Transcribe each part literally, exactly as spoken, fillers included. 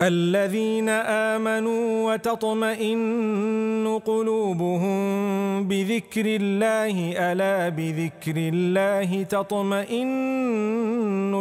الذين آمنوا وتطمئن قلوبهم بذكر الله ألا بذكر الله تطمئن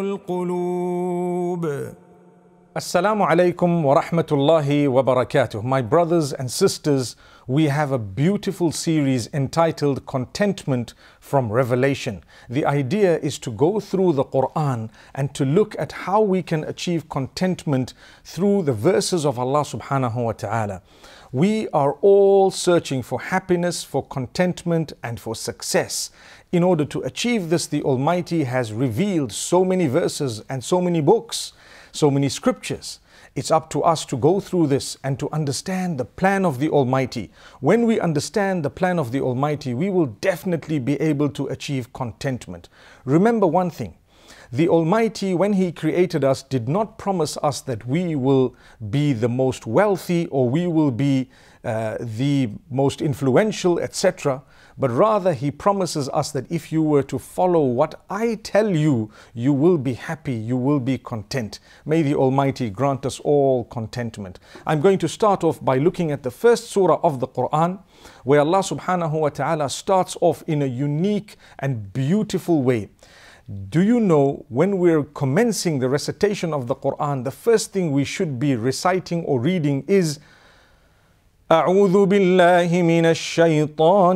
القلوب. Assalamu alaikum wa rahmatullahi wa barakatuh. My brothers and sisters, we have a beautiful series entitled Contentment from Revelation. The idea is to go through the Quran and to look at how we can achieve contentment through the verses of Allah subhanahu wa ta'ala. We are all searching for happiness, for contentment and for success. In order to achieve this, the Almighty has revealed so many verses and so many books, so many scriptures. It's up to us to go through this and to understand the plan of the Almighty. When we understand the plan of the Almighty, we will definitely be able to achieve contentment. Remember one thing, the Almighty, when He created us, did not promise us that we will be the most wealthy or we will be uh, the most influential, et cetera. But rather He promises us that if you were to follow what I tell you, you will be happy, you will be content. May the Almighty grant us all contentment. I'm going to start off by looking at the first surah of the Quran, where Allah subhanahu wa ta'ala starts off in a unique and beautiful way. Do you know, when we're commencing the recitation of the Quran, the first thing we should be reciting or reading is أعوذ بالله من الشيطان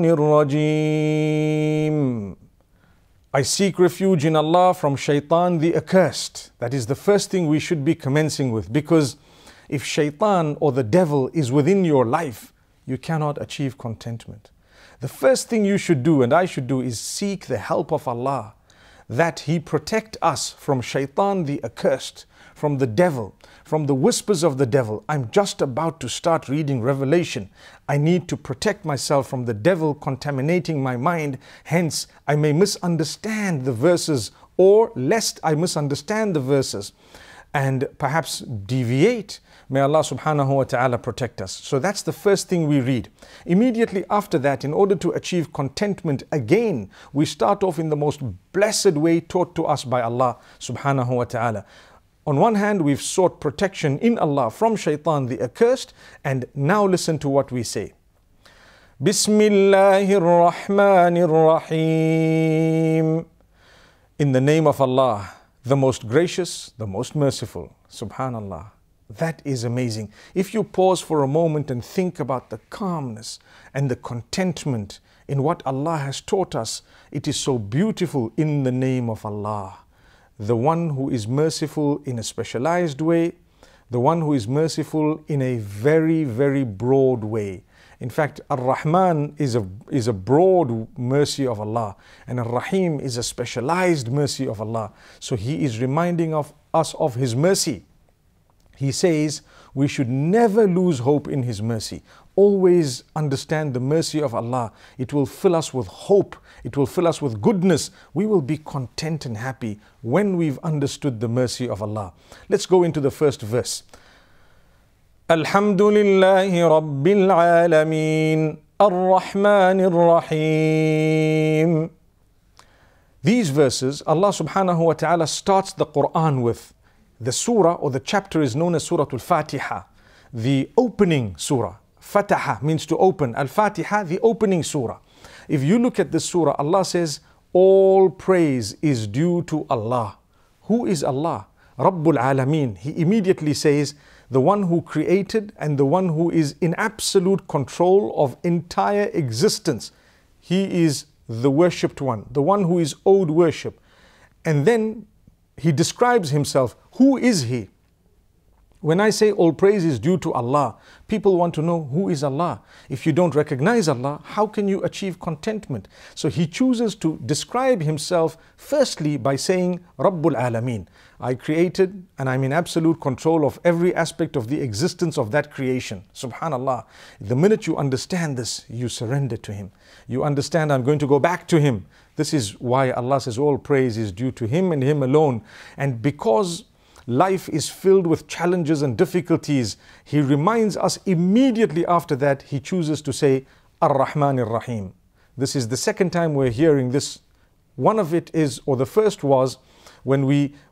الرجيم. I seek refuge in Allah from shaitan the accursed. That is the first thing we should be commencing with, because if shaitan or the devil is within your life, you cannot achieve contentment. The first thing you should do and I should do is seek the help of Allah, that He protect us from shaitan the accursed, from the devil, from the whispers of the devil. I'm just about to start reading Revelation. I need to protect myself from the devil contaminating my mind. Hence, I may misunderstand the verses, or lest I misunderstand the verses and perhaps deviate. May Allah subhanahu wa ta'ala protect us. So that's the first thing we read. Immediately after that, in order to achieve contentment, again, we start off in the most blessed way taught to us by Allah subhanahu wa ta'ala. On one hand, we've sought protection in Allah from shaitan the accursed, and now listen to what we say. Bismillahir Rahmanir Rahim. In the name of Allah, the most gracious, the most merciful. Subhanallah. That is amazing. If you pause for a moment and think about the calmness and the contentment in what Allah has taught us, it is so beautiful. In the name of Allah, the one who is merciful in a specialized way, the one who is merciful in a very, very broad way. In fact, Ar-Rahman is a, is a broad mercy of Allah, and Ar-Rahim is a specialized mercy of Allah. So He is reminding of us of His mercy. He says we should never lose hope in His mercy. Always understand the mercy of Allah. It will fill us with hope. It will fill us with goodness. We will be content and happy when we've understood the mercy of Allah. Let's go into the first verse. Alhamdulillahi Rabbil Alameen Ar-Rahmanir Rahim. These verses, Allah subhanahu wa ta'ala starts the Quran with. The surah or the chapter is known as Surah Al-Fatiha, the opening surah. Fataha means to open. Al-Fatiha, the opening surah. If you look at this surah, Allah says, all praise is due to Allah. Who is Allah? Rabbul Alameen. He immediately says, the one who created and the one who is in absolute control of entire existence. He is the worshipped one, the one who is owed worship. And then He describes Himself. Who is He? When I say all praise is due to Allah, people want to know who is Allah. If you don't recognize Allah, how can you achieve contentment? So He chooses to describe Himself firstly by saying Rabbul Alameen. I created and I'm in absolute control of every aspect of the existence of that creation. Subhanallah. The minute you understand this, you surrender to Him. You understand, I'm going to go back to Him. This is why Allah says all praise is due to Him and Him alone. And because life is filled with challenges and difficulties, He reminds us immediately after that, He chooses to say Ar-Rahman Ar-Rahim. This is the second time we're hearing this. One of it is, or the first was, when we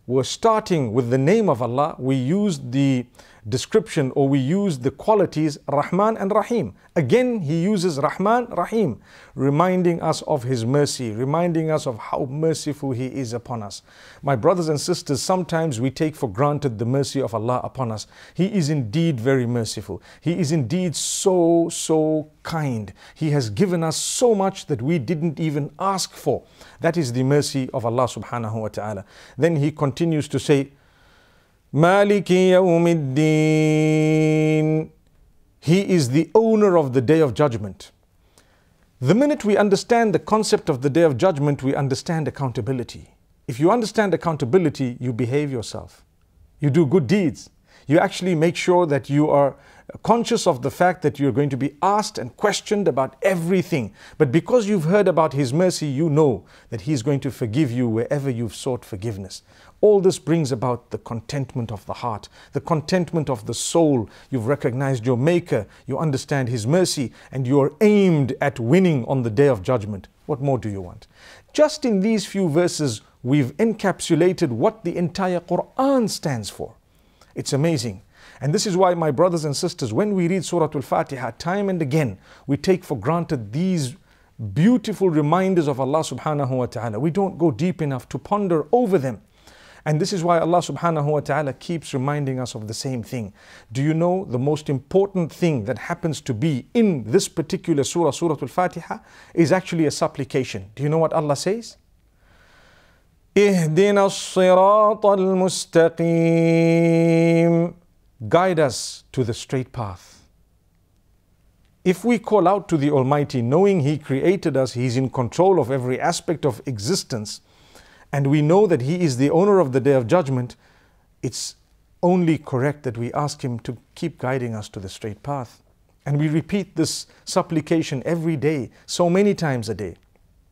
were starting with the name of Allah, we used the description or we used the qualities Rahman and Rahim. Again, he uses Rahman, Rahim, reminding us of his mercy, reminding us of how merciful he is upon us. My brothers and sisters, sometimes we take for granted the mercy of Allah upon us. He is indeed very merciful. He is indeed so, so kind. He has given us so much that we didn't even ask for. That is the mercy of Allah subhanahu wa ta'ala. Then he continues to say, Maliki yawmiddin. He is the owner of the Day of Judgment. The minute we understand the concept of the Day of Judgment, we understand accountability. If you understand accountability, you behave yourself. You do good deeds. You actually make sure that you are conscious of the fact that you're going to be asked and questioned about everything. But because you've heard about his mercy, you know that he's going to forgive you wherever you've sought forgiveness. All this brings about the contentment of the heart, the contentment of the soul. You've recognized your Maker, you understand his mercy, and you're aimed at winning on the Day of Judgment. What more do you want? Just in these few verses, we've encapsulated what the entire Quran stands for. It's amazing. And this is why, my brothers and sisters, when we read Surah Al-Fatiha time and again, we take for granted these beautiful reminders of Allah subhanahu wa ta'ala. We don't go deep enough to ponder over them. And this is why Allah subhanahu wa ta'ala keeps reminding us of the same thing. Do you know the most important thing that happens to be in this particular surah, Surah Al-Fatiha, is actually a supplication. Do you know what Allah says? اهدنا الصراط المستقيم. Guide us to the straight path. If we call out to the Almighty, knowing He created us, He's in control of every aspect of existence, and we know that He is the owner of the Day of Judgment, it's only correct that we ask Him to keep guiding us to the straight path. And we repeat this supplication every day, so many times a day.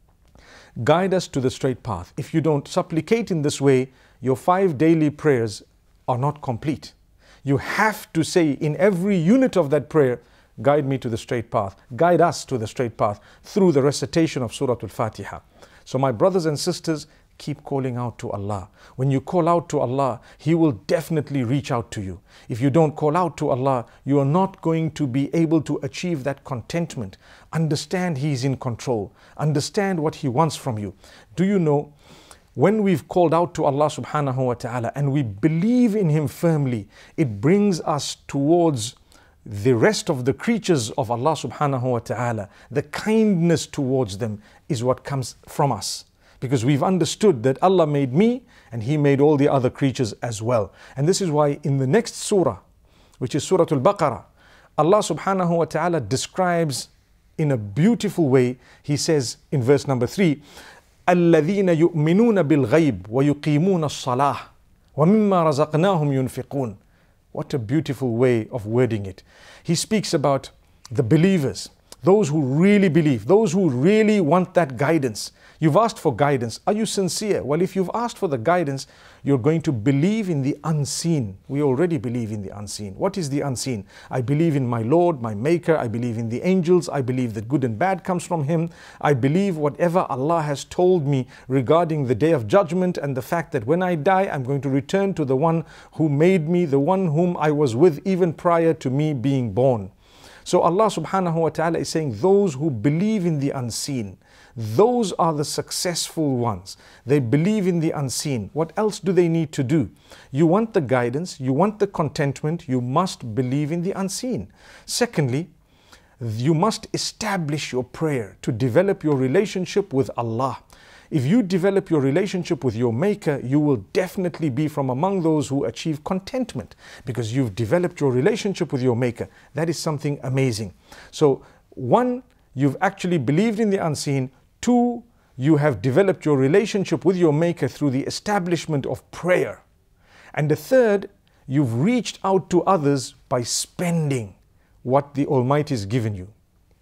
Guide us to the straight path. If you don't supplicate in this way, your five daily prayers are not complete. You have to say in every unit of that prayer, guide me to the straight path. Guide us to the straight path through the recitation of Surah Al-Fatiha. So my brothers and sisters, keep calling out to Allah. When you call out to Allah, He will definitely reach out to you. If you don't call out to Allah, you are not going to be able to achieve that contentment. Understand He is in control. Understand what He wants from you. Do you know, when we've called out to Allah subhanahu wa ta'ala and we believe in Him firmly, it brings us towards the rest of the creatures of Allah subhanahu wa ta'ala. The kindness towards them is what comes from us. Because we've understood that Allah made me and He made all the other creatures as well. And this is why in the next surah, which is Surah Al-Baqarah, Allah subhanahu wa ta'ala describes in a beautiful way. He says in verse number three, الَّذِينَ يُؤْمِنُونَ بِالْغَيْبِ وَيُقِيمُونَ الصَّلَاةِ وَمِمَّا رَزَقْنَاهُمْ يُنْفِقُونَ. What a beautiful way of wording it. He speaks about the believers, those who really believe, those who really want that guidance. You've asked for guidance. Are you sincere? Well, if you've asked for the guidance, you're going to believe in the unseen. We already believe in the unseen. What is the unseen? I believe in my Lord, my Maker. I believe in the angels. I believe that good and bad comes from Him. I believe whatever Allah has told me regarding the Day of Judgment and the fact that when I die, I'm going to return to the one who made me, the one whom I was with even prior to me being born. So Allah subhanahu wa ta'ala is saying those who believe in the unseen, those are the successful ones. They believe in the unseen. What else do they need to do? You want the guidance, you want the contentment, you must believe in the unseen. Secondly, you must establish your prayer to develop your relationship with Allah. If you develop your relationship with your Maker, you will definitely be from among those who achieve contentment because you've developed your relationship with your Maker. That is something amazing. So, one, you've actually believed in the unseen. Two, you have developed your relationship with your Maker through the establishment of prayer. And the third, you've reached out to others by spending what the Almighty has given you.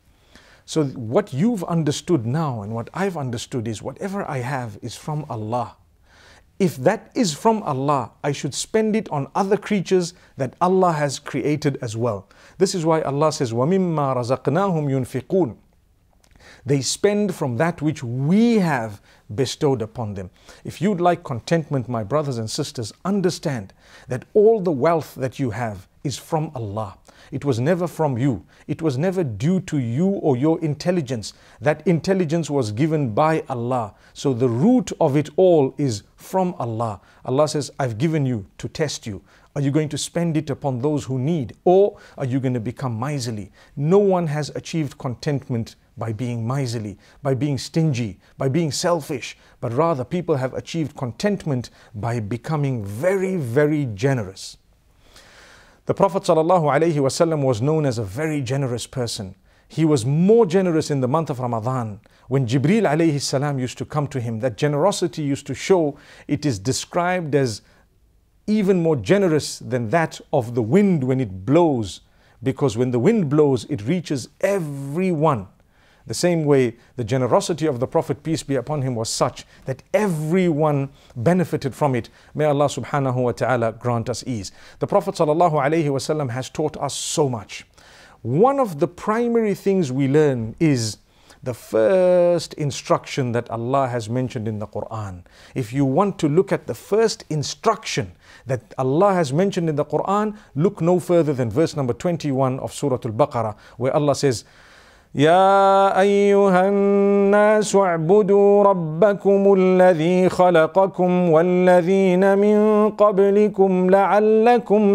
So what you've understood now and what I've understood is whatever I have is from Allah. If that is from Allah, I should spend it on other creatures that Allah has created as well. This is why Allah says, وَمِمَّا رَزَقْنَاهُمْ يُنْفِقُونَ. They spend from that which we have bestowed upon them. If you'd like contentment, my brothers and sisters, understand that all the wealth that you have is from Allah. It was never from you. It was never due to you or your intelligence. That intelligence was given by Allah. So the root of it all is from Allah. Allah says, I've given you to test you. Are you going to spend it upon those who need? Or are you going to become miserly? No one has achieved contentment by being miserly, by being stingy, by being selfish. But rather, people have achieved contentment by becoming very, very generous. The Prophet ﷺ was known as a very generous person. He was more generous in the month of Ramadan. When Jibreel alayhi salam used to come to him, that generosity used to show. It is described as even more generous than that of the wind when it blows, because when the wind blows, it reaches everyone. The same way, the generosity of the Prophet, peace be upon him, was such that everyone benefited from it. May Allah subhanahu wa ta'ala grant us ease. The Prophet sallallahu alayhi wasallam has taught us so much. One of the primary things we learn is the first instruction that Allah has mentioned in the Quran. If you want to look at the first instruction that Allah has mentioned in the Quran, look no further than verse number twenty-one of Surah Al-Baqarah, where Allah says, يا أيها الناس اعبدوا ربكم الذي خلقكم والذين من قبلكم لعلكم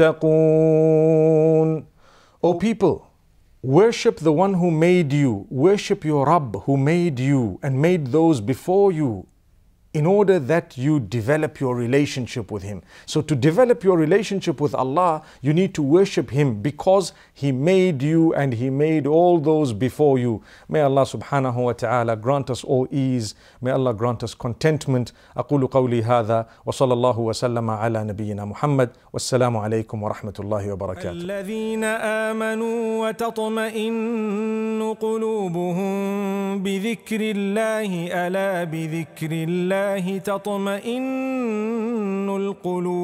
تتقون. O people, worship the one who made you, worship your Rabb who made you and made those before you, in order that you develop your relationship with Him. So to develop your relationship with Allah, you need to worship Him because He made you and He made all those before you. May Allah subhanahu wa ta'ala grant us all ease. May Allah grant us contentment. أقول قولي هذا وصلى الله وسلم على نبينا محمد والسلام عليكم ورحمة الله وبركاته. الذين آمنوا وتطمئن قلوبهم بذكر الله ألا بذكر الله تطمئن القلوب.